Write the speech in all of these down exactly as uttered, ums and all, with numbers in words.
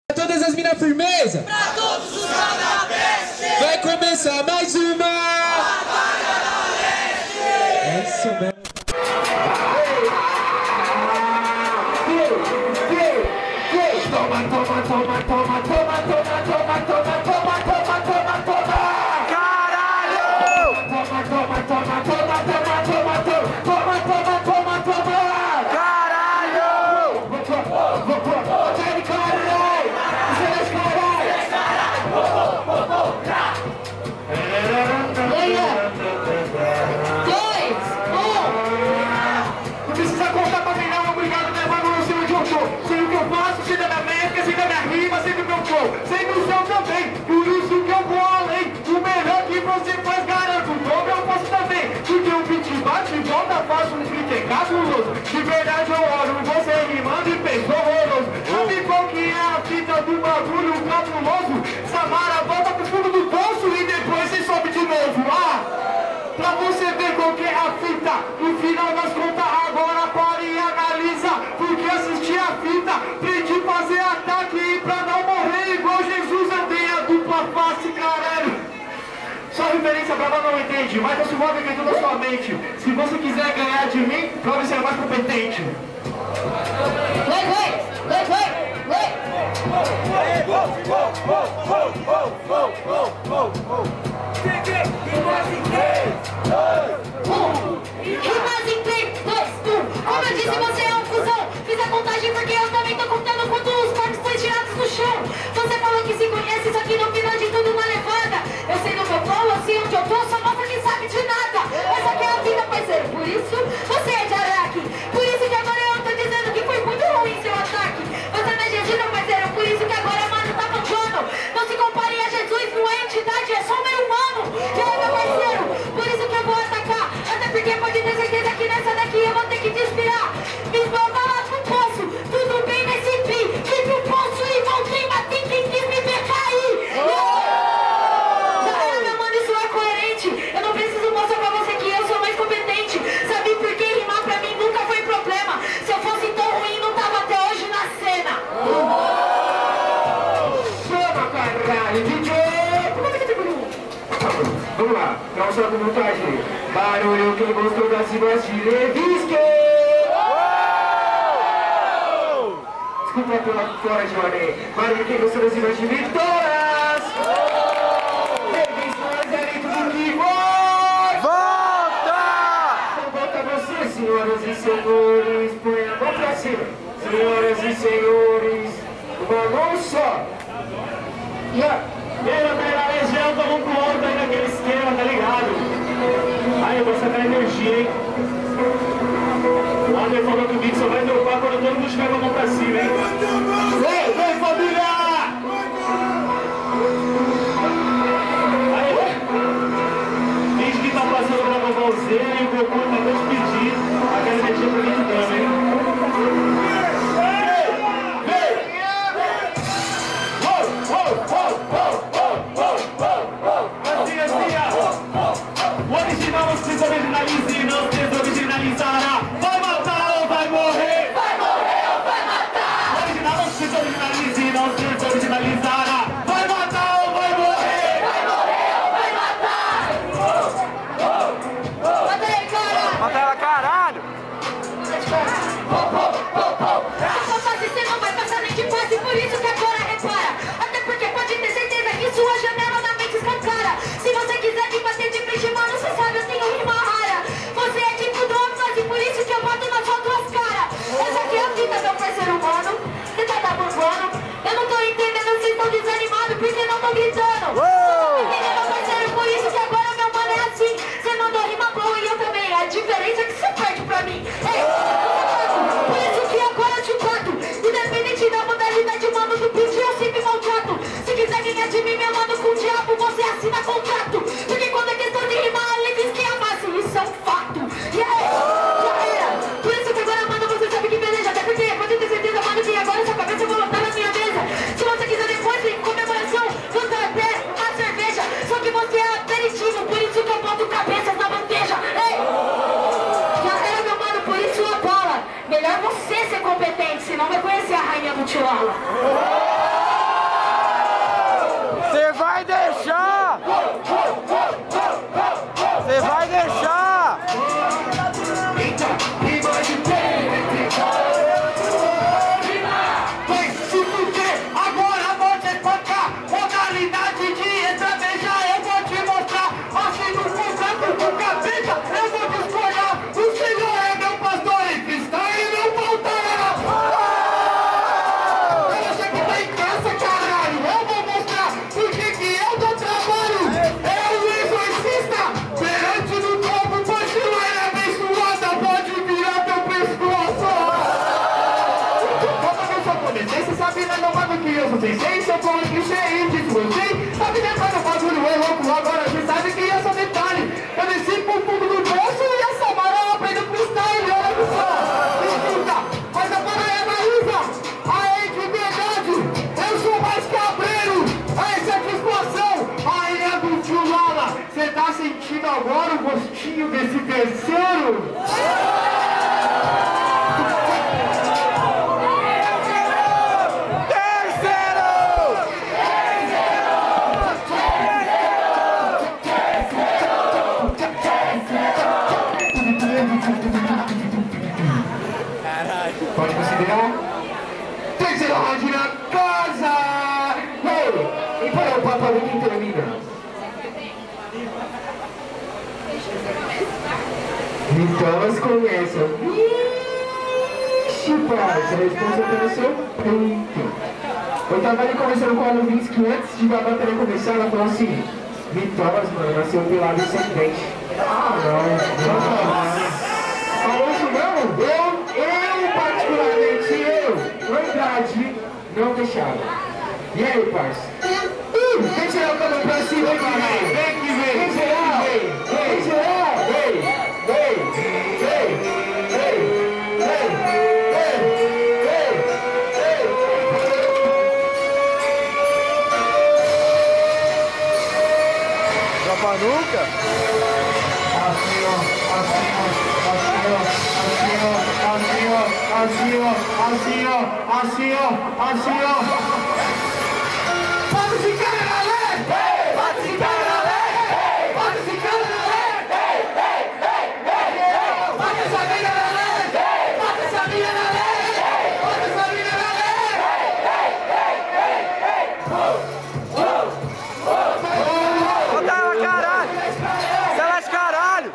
Todas as minas firmeza. Pra todos os canabestes. Vai começar mais uma Batalha da Leste. É isso mesmo. Toma, toma, toma, toma, toma, toma, toma, toma, toma, toma, toma, toma. Caralho! Toma, toma, toma, toma, toma, toma, toma, toma, toma, toma, toma. Caralho! Sai de caralho! Sai de Dois, um. Não precisa contar pra mim não, obrigado, meu irmão, não sei onde eu tô. Sei o que eu faço, sei da minha métrica, sei da minha rima, sei do meu flow, sei do seu também, por isso que eu vou além. O melhor que você faz, garanto, o dobro eu posso também. Porque o beat bate e volta, faço um beat é cabuloso. De verdade eu oro, você rimando e penso horroroso. Sabe qual que é a fita do bagulho cabuloso? Samara volta pro fundo do poço e depois você sobe de novo. Ah! Pra você ver qual que é a fita, no final das contas agora pare e analisa. Porque assisti a fita, aprendi a fazer ataque e pra não morrer igual Jesus eu dei a dupla face, caralho. Só referência brava não entende, mas eu se move dentro da sua mente. Se você quiser ganhar de mim, prove ser mais competente. Vai, vai, vai, vai, vai. Rimas em três, dois, um. Como eu disse, você é um cuzão. Fiz a contagem porque eu também tô contando quantos corpos foi tirados do chão. Você falou que se conhece, só que no final de tudo uma levada. Eu sei no meu flow, eu sei onde eu tô, só mostra que sabe de nada. Essa aqui é a vida, parceiro. Por isso, você é de Araque. Por isso que agora eu tô dizendo que foi muito ruim seu ataque. Você não é Jesus, meu parceiro. Por isso que agora, mano, tá mancando. Não se compare a Jesus, não é entidade, é só um ser humano. E aí, meu parceiro, por isso que eu vou atacar. Até porque pode ter certeza que nessa daqui eu vou ter que te inspirar. Me esbalda lá pro poço, tudo bem nesse pi. Fui pro poço e voltei, matei quem quis me ver cair. Já era, meu mano, isso é coerente. Eu não preciso mostrar pra você que eu sou mais competente. Sabe por que rimar pra mim nunca foi problema? Se eu fosse tão ruim, não tava até hoje na cena. Chama, caralho, D J! Vamos lá, pra mostrar com vontade. Barulho, quem gostou das rimas de Levinsky! Desculpa pela fora de ordem. Barulho, quem gostou das rimas de Victoras! Levinsky, mas é tudo que vai! Volta! Então volta você, senhoras e senhores. Põe a mão pra cima. Senhoras e senhores, uma mão só. Yeah. Pela pela legião, vamos pro outro aí naquele esquema, tá ligado? Aí eu vou sacar energia, hein? O André falou que o beat só vai dropar quando todo mundo estiver com a mão pra cima, hein? Vem, vem, família! Aí, finge que tá passando pra Vovózinha e o Goku tá te pedindo aquela energia pra mim também, hein? Originalize, não desoriginalizará. Vai matar ou vai morrer? Vai morrer ou vai matar? Original não precisa originalizar. vocês têm, são como que isso é índice, vocês sabe depois o bagulho é louco, agora você sabe que é só detalhe. Eu desci pro fundo do bolso e a Samara aprendeu freestyle, olha só. Escuta, mas agora é a Maísa, aí de verdade, eu sou mais cabreiro, essa é a discussão. Aí é do tio Lala, você tá sentindo agora o gostinho desse terceiro? Pode considerar? Terceiro round na casa! Hey! E para o papo do quem termina? Então elas começam. Ixi, parça, a resposta tá no seu peito. Eu tava ali conversando com a Luvinsky antes de a bateria começar, ela falou assim: Vitórias, mano, nasceu pelado descendente. Ah, não, não, não. Falou isso não? Eu, eu particularmente, eu, verdade, não deixava. E aí, parça? Uh, vem tirar o cabelo pra cima, vem que vem, vem que vem, vem geral, vem geral, vem, vem, vem, vem, vem, vem, vem, Tropa nunca? assim ó, assim ó, assim ó, assim ó, assim ó, assim ó, assim ó, assim ó. Bota esse cara na lei! Bota esse cara na lei! Bota esse cara na lei! Bota essa mina na lei! Bota essa mina na lei! Bota essa mina na lei! Bota ela, caralho! Celeste, caralho!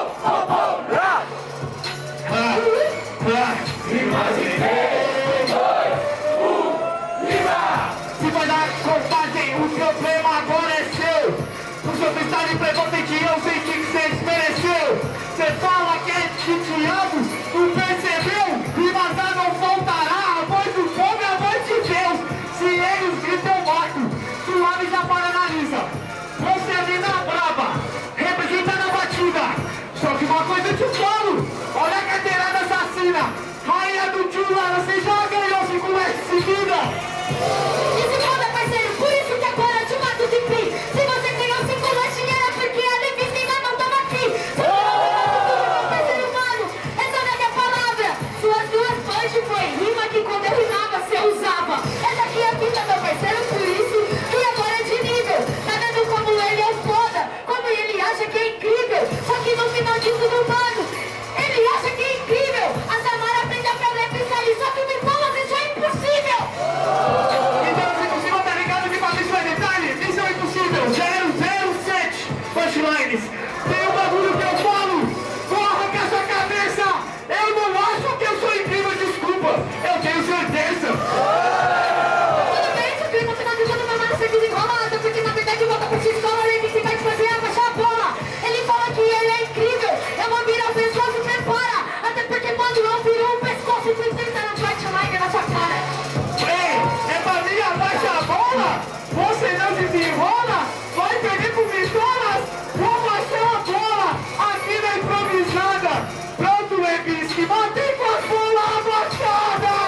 Se vai dar contagem, o problema agora é seu. O seu freestyle prepotente, eu sei que você desmereceu. Você fala que é de Thiago, não percebeu? Rimas não faltará, a voz do povo é a voz de Deus. Se eles gritam, eu mato, suave já para analisa. Você é mina braba, representa na batida. Só que uma coisa eu te falo, olha a carteirada assassina. Rainha do tio Lala, você já ganhou cinco meses seguida. E se foda, parceiro, por isso que agora eu te mato de pi. Se você ganhou cinco lanches, era porque a Levícia ainda não tava aqui. Se você meu parceiro humano, essa não é minha palavra. Suas duas punches foi rima que quando eu rimava, você usava. Essa aqui é a fita, meu parceiro, por isso que agora é de nível. Tá vendo como ele é foda, como ele acha que é incrível. Só que no final de tudo, mano, ele acha que é incrível. A Samara aprende a fazer freestyle, só que me fala, isso é impossível. Então, se possível, tá ligado que Fabrício vai detalhe? Missão impossível, zero zero sete punchlines. Tem um bagulho que eu falo, vou arrancar sua cabeça. Eu não acho que eu sou incrível, desculpa, eu tenho certeza. Tudo bem, seu clima, final de tudo, meu mano, ser desenrolado. Porque na verdade volta pra sua escola, ele que vai te fazer abaixar a bola. Ele fala que ele é incrível, eu vou virar o pescoço e prepara. Até porque quando eu viro o pescoço, tu tenta no punchline na sua cara. Ei, é pra mim abaixa a bola? Você não desenrola? Vai perder pro Vitórias? Vou abaixar a bola, aqui na improvisada. Pronto, Levinsky, matei com as bolas abaixadas.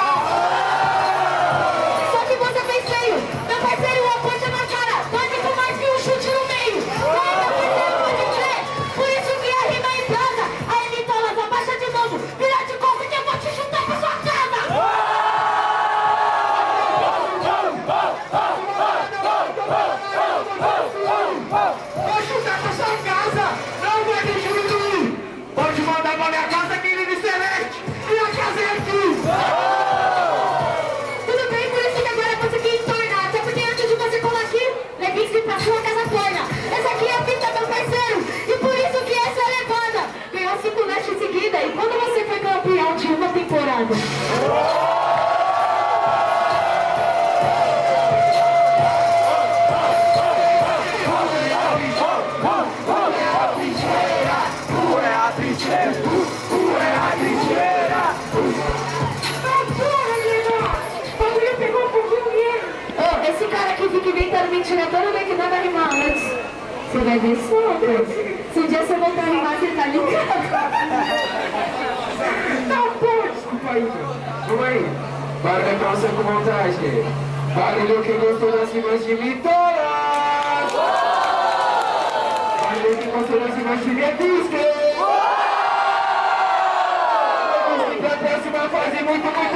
Só que você fez feio, meu parceiro, uma ponte na cara. Pode com mais que um chute no meio. Vai, meu parceiro, pode crer. Por isso que a rima em casa. Aí, Vitolas, abaixa de novo. Vira de costa que eu vou te chutar pra sua casa. Vai, fica inventando mentira toda vez que dá pra rimar antes. Você vai ver só, pô. Se um dia você voltar a rimar, você tá ligado. Não, pô, desculpa aí, meu. Vamos aí. Barulho pra você com vontade. Barulho que gostou das rimas de Mitola. Barulho que gostou das rimas de Lepisque. Vamos pra próxima fase muito, muito